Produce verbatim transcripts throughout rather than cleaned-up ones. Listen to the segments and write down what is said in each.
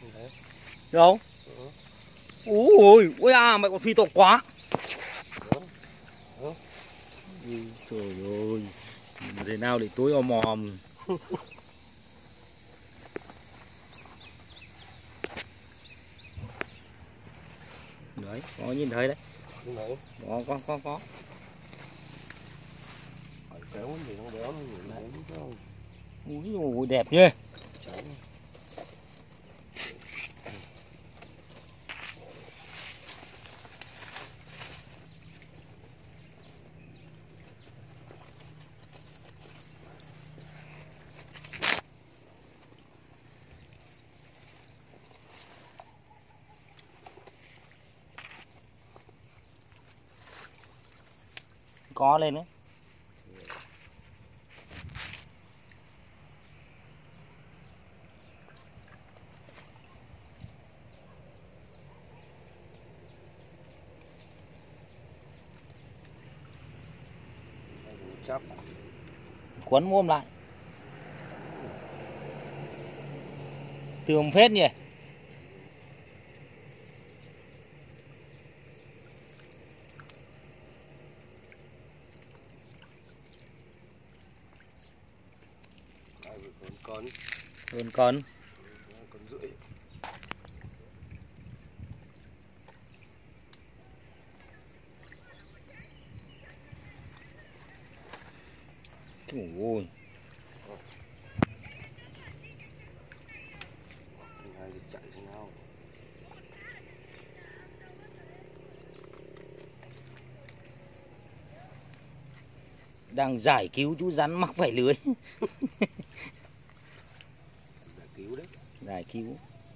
Đâu? Ui, ui à, mày còn phi tộc quá. Ui, trời ơi, thế nào để tối om om. Đấy, có nhìn thấy đấy. Có, có, có, có. Ui, ui, đẹp nhỉ. Có lên đấy. Quấn ôm lại. Tường phết nhỉ. Con Hơn con. con rưỡi. Ui. Hai được chạy thế nào? Đang giải cứu chú rắn mắc phải lưới. Giải cứu đấy. Giải cứu.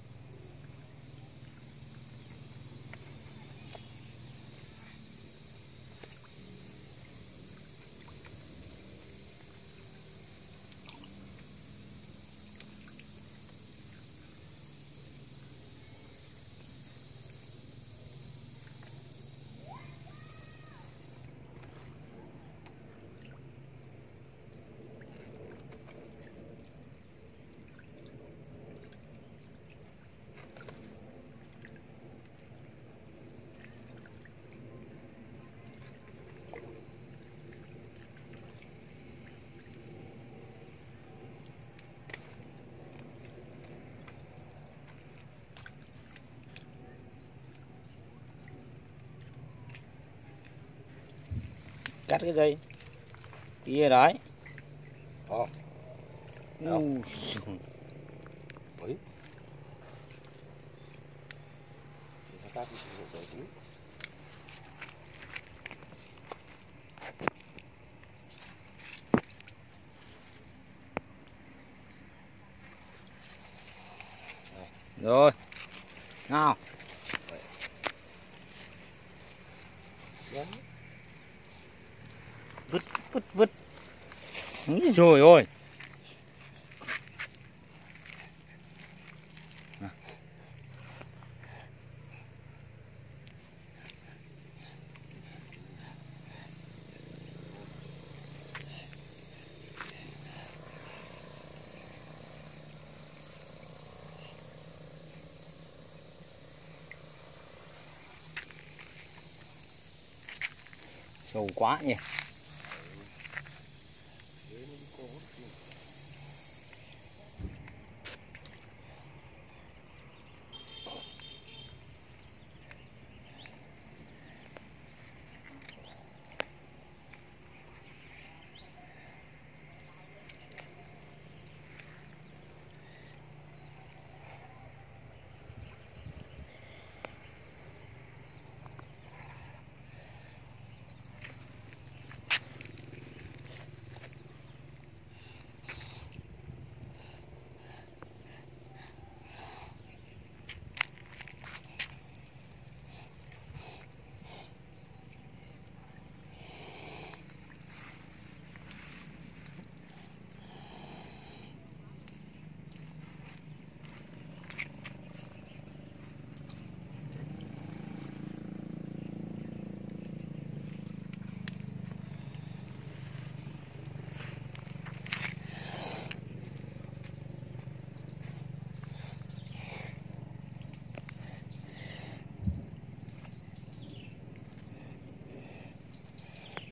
Cắt cái dây kia đấy. Ờ. Ừ. Đấy. Rồi. Nào. Vứt vứt vứt. Úi rồi ôi. Sâu quá nhỉ.